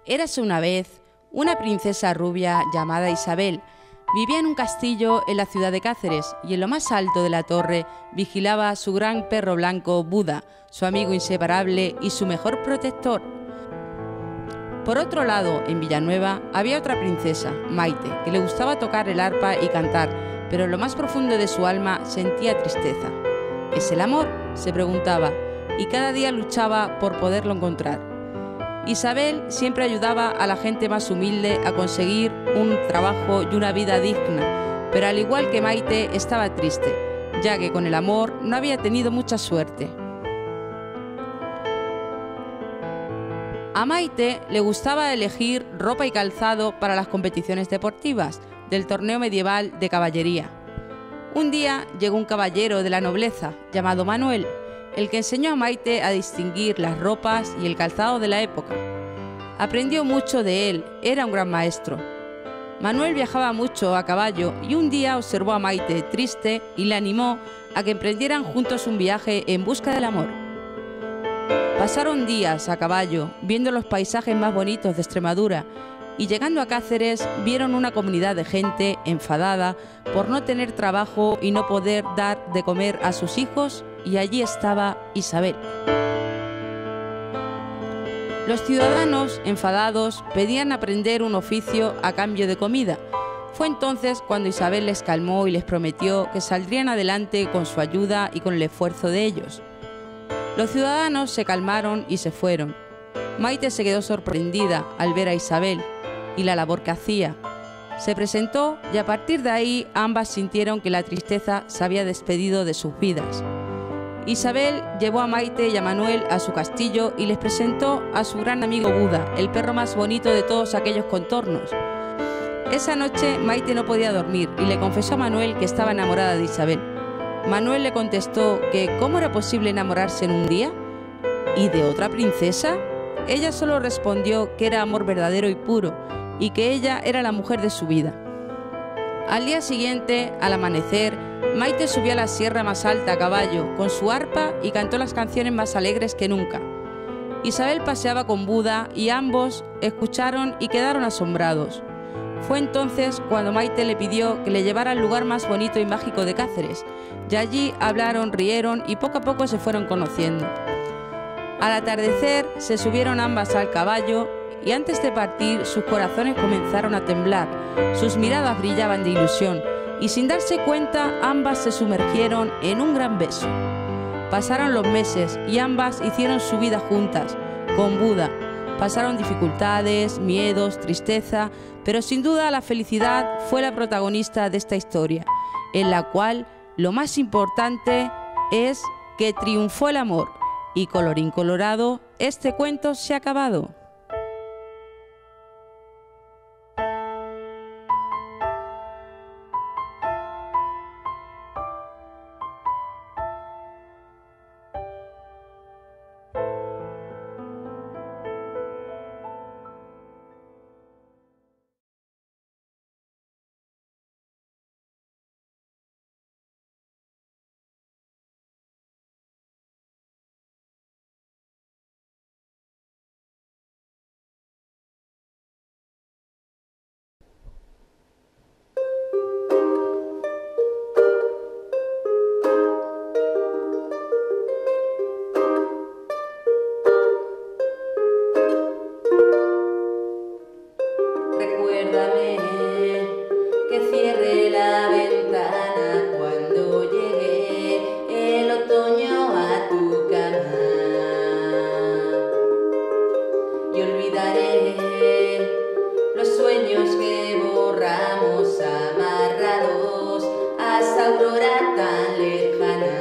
Érase una vez una princesa rubia llamada Isabel. Vivía en un castillo en la ciudad de Cáceres y en lo más alto de la torre vigilaba a su gran perro blanco Buda, su amigo inseparable y su mejor protector. Por otro lado, en Villanueva había otra princesa, Maite, que le gustaba tocar el arpa y cantar, pero en lo más profundo de su alma sentía tristeza. ¿Es el amor?, se preguntaba, y cada día luchaba por poderlo encontrar. Isabel siempre ayudaba a la gente más humilde a conseguir un trabajo y una vida digna, pero al igual que Maite estaba triste, ya que con el amor no había tenido mucha suerte. A Maite le gustaba elegir ropa y calzado para las competiciones deportivas del torneo medieval de caballería. Un día llegó un caballero de la nobleza llamado Manuel, el que enseñó a Maite a distinguir las ropas y el calzado de la época. Aprendió mucho de él, era un gran maestro. Manuel viajaba mucho a caballo y un día observó a Maite triste y le animó a que emprendieran juntos un viaje en busca del amor. Pasaron días a caballo, viendo los paisajes más bonitos de Extremadura, y llegando a Cáceres vieron una comunidad de gente enfadada por no tener trabajo y no poder dar de comer a sus hijos, y allí estaba Isabel. Los ciudadanos, enfadados, pedían aprender un oficio a cambio de comida. Fue entonces cuando Isabel les calmó y les prometió que saldrían adelante con su ayuda y con el esfuerzo de ellos. Los ciudadanos se calmaron y se fueron. Maite se quedó sorprendida al ver a Isabel y la labor que hacía. Se presentó y a partir de ahí ambas sintieron que la tristeza se había despedido de sus vidas. Isabel llevó a Maite y a Manuel a su castillo y les presentó a su gran amigo Buda, el perro más bonito de todos aquellos contornos. Esa noche Maite no podía dormir y le confesó a Manuel que estaba enamorada de Isabel. Manuel le contestó que cómo era posible enamorarse en un día. ¿Y de otra princesa? Ella solo respondió que era amor verdadero y puro y que ella era la mujer de su vida. Al día siguiente, al amanecer, Maite subió a la sierra más alta a caballo con su arpa y cantó las canciones más alegres que nunca. Isabel paseaba con Buda y ambos escucharon y quedaron asombrados. Fue entonces cuando Maite le pidió que le llevara al lugar más bonito y mágico de Cáceres, y allí hablaron, rieron y poco a poco se fueron conociendo. Al atardecer se subieron ambas al caballo y antes de partir sus corazones comenzaron a temblar, sus miradas brillaban de ilusión y sin darse cuenta ambas se sumergieron en un gran beso. Pasaron los meses y ambas hicieron su vida juntas, con Buda. Pasaron dificultades, miedos, tristeza, pero sin duda la felicidad fue la protagonista de esta historia, en la cual lo más importante es que triunfó el amor. Y colorín colorado, este cuento se ha acabado. Recuérdame que cierre la ventana cuando llegue el otoño a tu cama. Y olvidaré los sueños que borramos amarrados a esa aurora tan lejana.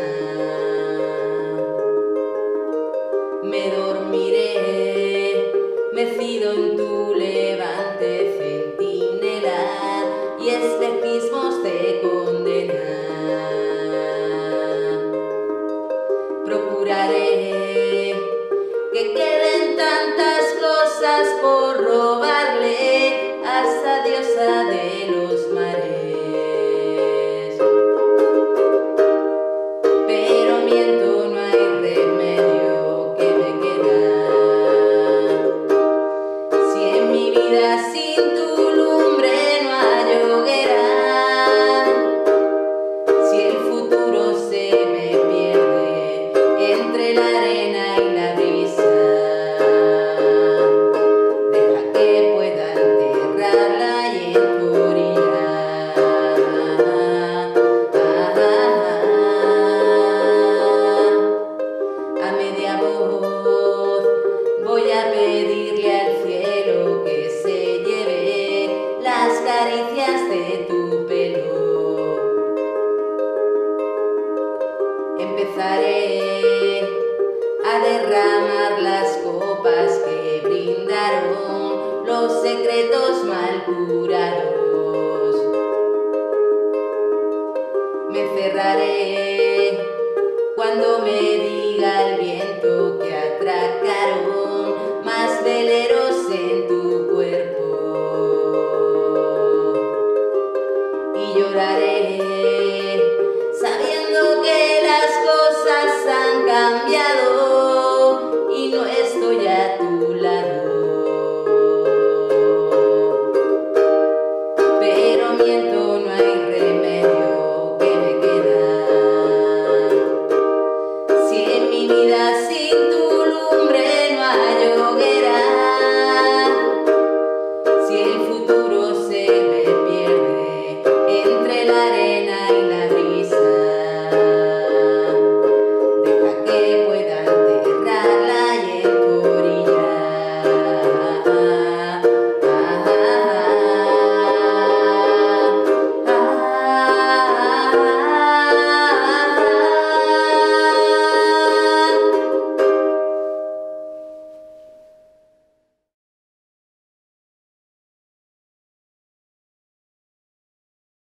Me dormiré mecido en tu levante centinela y espejismos de caricias de tu pelo. Empezaré a derramar las copas que brindaron los secretos mal curados.